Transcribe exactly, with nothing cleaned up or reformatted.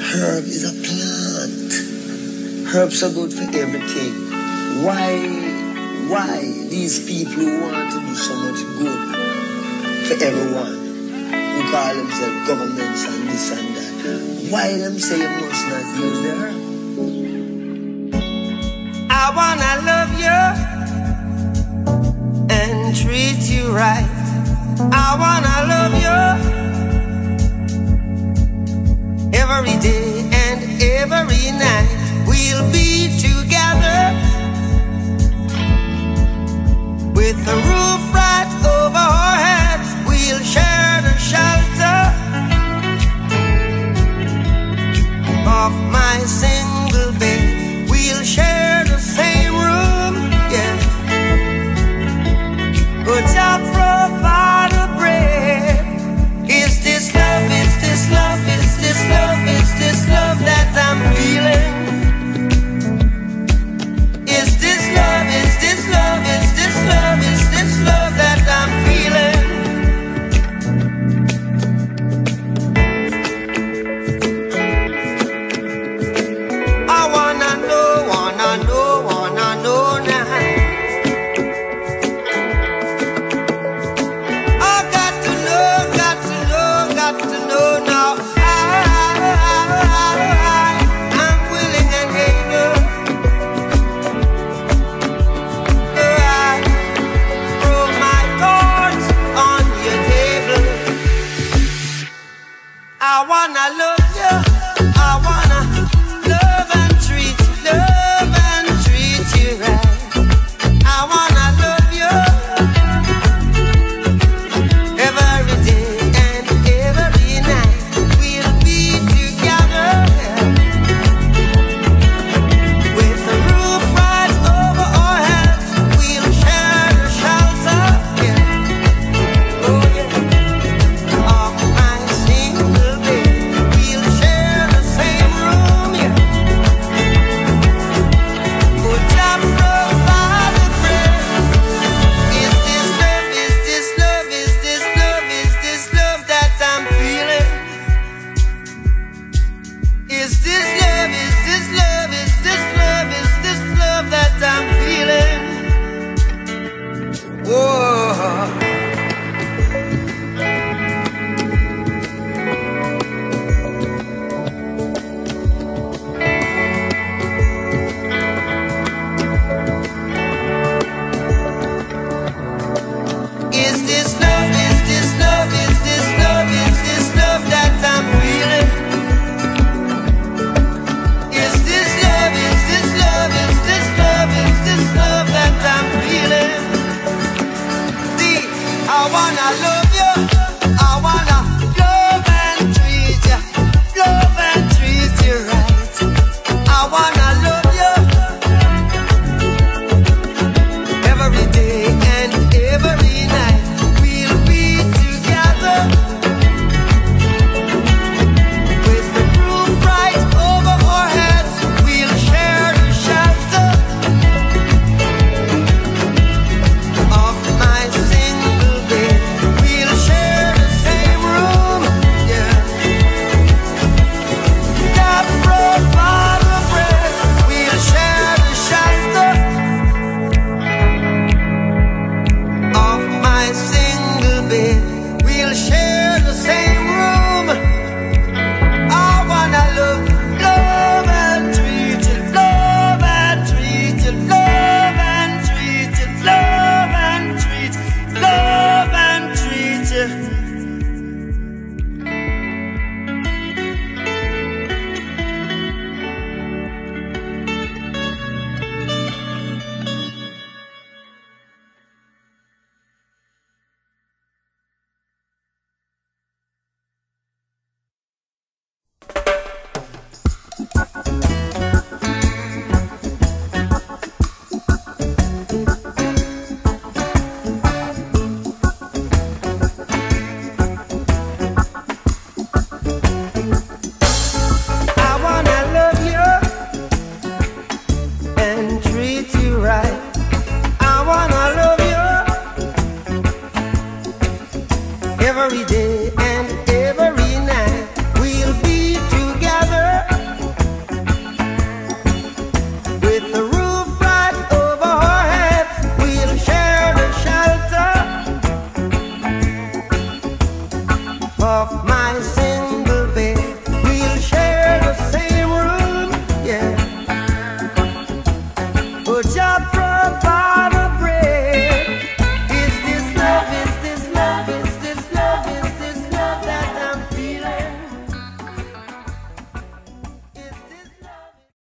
Herb is a plant. Herbs are good for everything. Why, why these people who want to do so much good for everyone, who call themselves governments and this and that, why them say you must not use the herb? I wanna love you and treat you right. I wanna love you every day and every night. We'll be together with the roof right over our heads. We'll share the shelter of my single bed. We'll share the same room, yeah. But I'll provide a bread. Is this love, is this love, is this love, is this love that I'm feeling? Is this love, is this love, is this love, is this love that I'm feeling? I wanna know, wanna know, wanna know now. I got to know, got to know, got to know now. I, I, I'm willing and able. So I throw my cards on your table. I wanna love you.